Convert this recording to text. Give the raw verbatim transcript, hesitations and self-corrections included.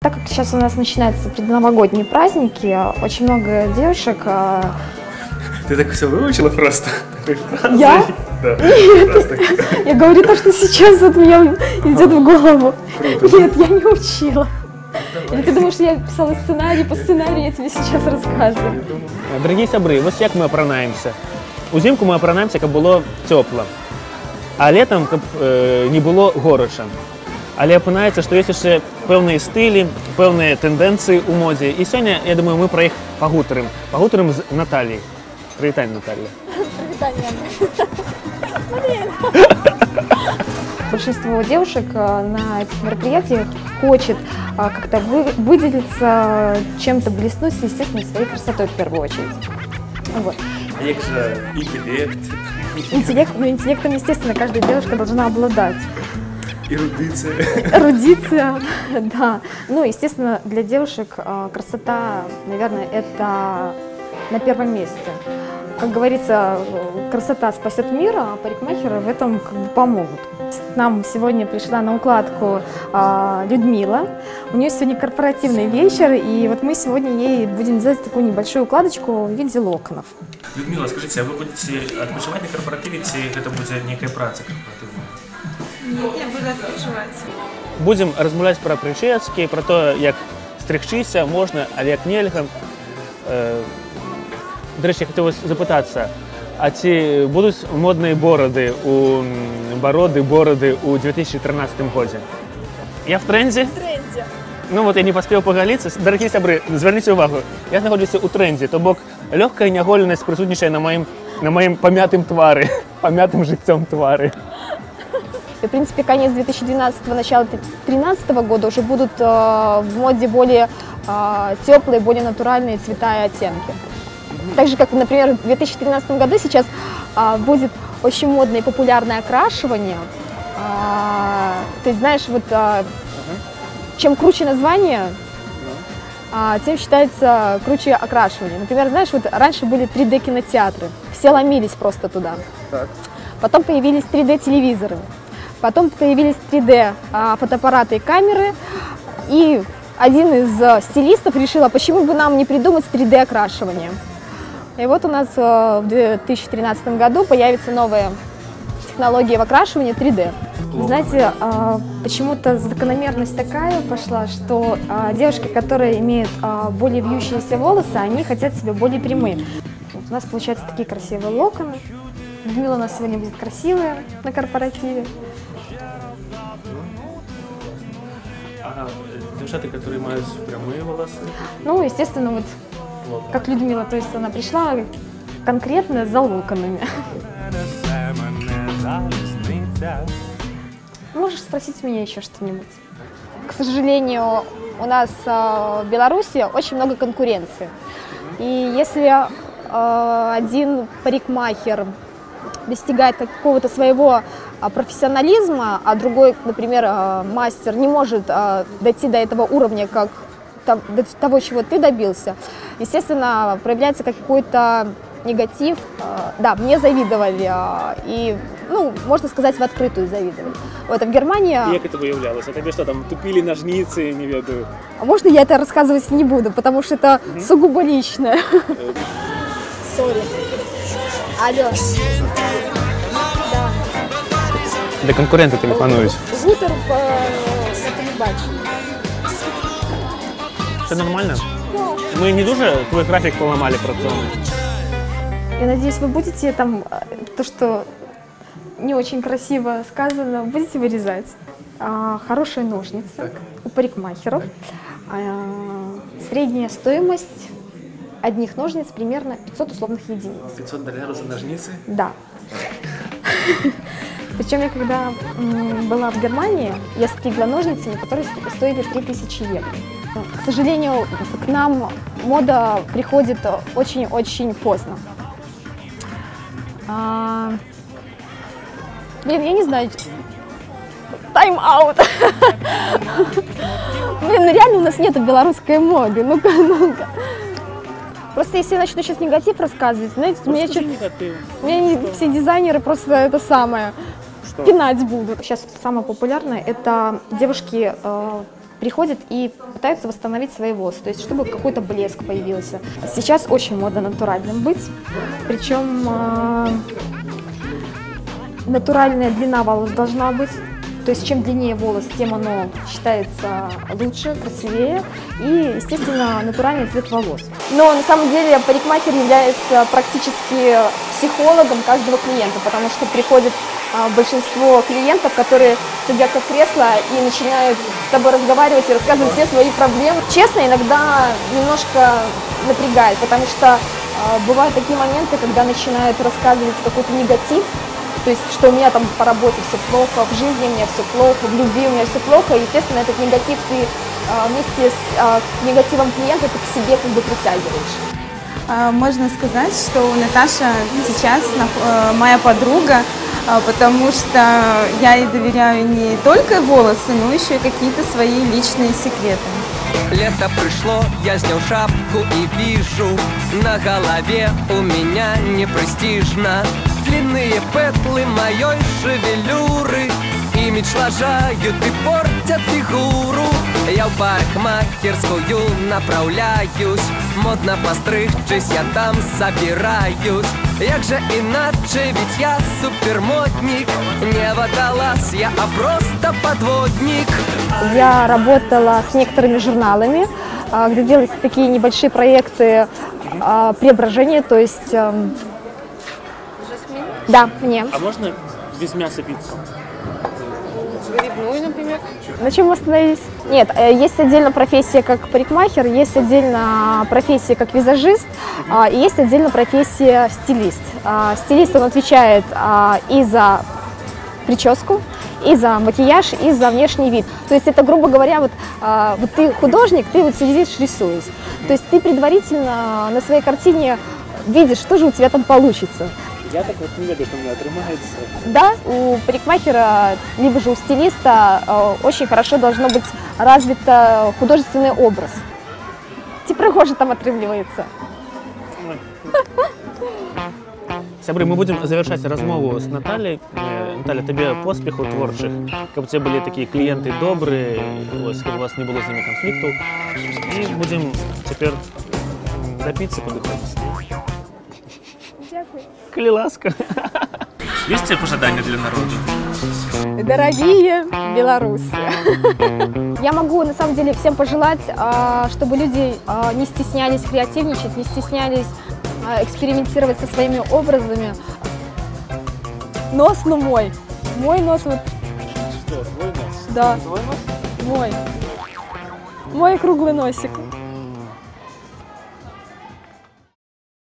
Так как сейчас у нас начинаются предновогодние праздники, очень много девушек... Ты так все выучила просто? Я? Да. Нет, я говорю то, что сейчас от меня идет в голову. Нет, я не учила. Или ты думаешь, я писала сценарий, по сценарию я тебе сейчас рассказываю? Дорогие сябры, вот як мы апранаемся. Узимку мы апранаемся, как было тепло, а летом как, э, не было горячо. Але апынаецца, што ёсць яшчэ пэўныя стылі, пэўныя тэндэнцыі ў модзе. І сёння, я думаю, мы пра іх пагутарым. Пагутарым з Натальей. Привітанне, Наталья. Привитание. Большинство девушек на этих мероприятиях хочет как-то вы, выделиться, чем-то блеснуть, естественно, своей красотой в первую очередь. Вот. Як же интеллект? Интеллект, ну интеллектом, естественно, каждая девушка должна обладать. Эрудиция. Эрудиция, да. Ну, естественно, для девушек красота, наверное, это на первом месте. Как говорится, красота спасет мир, а парикмахеры в этом как бы помогут. К нам сегодня пришла на укладку а, Людмила. У нее сегодня корпоративный вечер, и вот мы сегодня ей будем делать такую небольшую укладочку в виде локонов. Людмила, скажите, а вы будете отпочивать на корпоративе, или это будет некая праца корпоративная? Я буду отпочивать. Будем размаўляць пра прычэскі, пра то, як стрыгчыся можна, але як нельга. До речі, я хотів вас запитатися, а ці будуть модні бороди у бороди, бороди у две тысячи тринадцатом году? Я в тренді? В тренді. Ну вот я не поспел поголиться. Дорогие сябры, зверните увагу, я знаходжуся у тренді, то бок легкая няголеність присутнічає на моїм, на моїм помятым твари, помятым життям твари. И, в принципе, конец две тысячи двенадцатого, начало две тысячи тринадцатого года уже будут э, в моде более э, теплые, более натуральные цвета и оттенки. Так же, как, например, в две тысячи тринадцатом году сейчас э, будет очень модное и популярное окрашивание. Э, то есть, знаешь, вот э, чем круче название, э, тем считается круче окрашивание. Например, знаешь, вот раньше были три дэ кинотеатры, все ломились просто туда. Так. Потом появились три дэ телевизоры. Потом появились три дэ фотоаппараты и камеры, и один из стилистов решил, а почему бы нам не придумать три дэ окрашивание. И вот у нас в две тысячи тринадцатом году появится новая технология в окрашивании три дэ. Знаете, почему-то закономерность такая пошла, что девушки, которые имеют более вьющиеся волосы, они хотят себя более прямые. Вот у нас получаются такие красивые локоны. Людмила у нас сегодня будет красивая на корпоративе. А девушаты, которые имеют прямые волосы? Ну, естественно, вот Локон. как Людмила, то есть она пришла конкретно за локонами. Можешь спросить меня еще что-нибудь? К сожалению, у нас в Беларуси очень много конкуренции. И если один парикмахер достигает какого-то своего профессионализма, а другой, например, мастер не может дойти до этого уровня, как до того, чего ты добился, естественно, проявляется какой-то негатив. Да, мне завидовали, и, ну, можно сказать, в открытую завидовали. Вот, а в Германии... Как это выявлялось? А тебе что, там тупили ножницы, не ведаю? Можно я это рассказывать не буду, потому что это угу. сугубо личное. Сори. Алло. Да. Де конкуренти телефонують. Гутер по телебаченню. Все нормально? Мы не дуже твой график поломали працовный. Я надеюсь, вы будете там то, что не очень красиво сказано, будете вырезать. А, хорошие ножницы так. у парикмахеров. А, средняя стоимость одних ножниц примерно пятьсот условных единиц. пятьсот долларов за ножницы? Да. Причем я когда была в Германии, я стригла ножницами, которые стоили три тысячи евро. К сожалению, к нам мода приходит очень-очень поздно. А... Блин, я не знаю. Тайм-аут. Блин, ну реально у нас нету белорусской моды. Ну-ка, ну-ка. Просто если я начну сейчас негатив рассказывать, знаете, у меня, у меня все дизайнеры просто это самое, что? Пинать будут. Сейчас самое популярное — это девушки э, приходят и пытаются восстановить свои волосы, то есть чтобы какой-то блеск появился. Сейчас очень модно натуральным быть, причем э, натуральная длина волос должна быть. То есть чем длиннее волос, тем оно считается лучше, красивее и, естественно, натуральный цвет волос. Но на самом деле парикмахер является практически психологом каждого клиента, потому что приходит а, большинство клиентов, которые садятся в кресло и начинают с тобой разговаривать и рассказывать все свои проблемы. Честно, иногда немножко напрягает, потому что а, бывают такие моменты, когда начинают рассказывать какой-то негатив. То есть, что у меня там по работе все плохо, в жизни у меня все плохо, в любви у меня все плохо. И, естественно, этот негатив ты а, вместе с а, негативом клиента ты к себе как бы притягиваешь. Можно сказать, что Наташа сейчас моя подруга, потому что я ей доверяю не только волосы, но еще и какие-то свои личные секреты. Лето пришло, я снял шапку и вижу, на голове у меня не престижно. Длинные петлы моей шевелюры имидж лажают и портят фигуру. Я в парикмахерскую направляюсь, модно постригчись, я там собираюсь. Як же иначе, ведь я супермодник, не водолаз я, а просто подводник. Я работала с некоторыми журналами, где делались такие небольшие проекты преображения, то есть... Да, мне. А можно без мяса пиццу? Грибную, например. На чем остановились? Нет, есть отдельно профессия как парикмахер, есть отдельно профессия как визажист, и есть отдельно профессия стилист. Стилист, он отвечает и за прическу, и за макияж, и за внешний вид. То есть это, грубо говоря, вот, вот ты художник, ты вот сидишь, рисуешь. То есть ты предварительно на своей картине видишь, что же у тебя там получится. Я так вот не ведаю, что у меня отрымается. Да, у парикмахера, либо же у стилиста э, очень хорошо должно быть развито художественный образ. Типа кожа там отрымливается. Сябры, мы будем завершать размову с Натальей. Наталья, тебе поспеху творчих, каб у тебя были такие клиенты добрые, ось, каб у вас не было с ними конфликтов. И будем теперь до пиццы подыходить. Дякую. Коли ласка. Есть пожелания для народа? Дорогие белорусы, я могу на самом деле всем пожелать, чтобы люди не стеснялись креативничать, не стеснялись экспериментировать со своими образами. Нос, ну мой. Мой нос вот. Что, твой нос? Да. Твой нос? Мой. Мой круглый носик.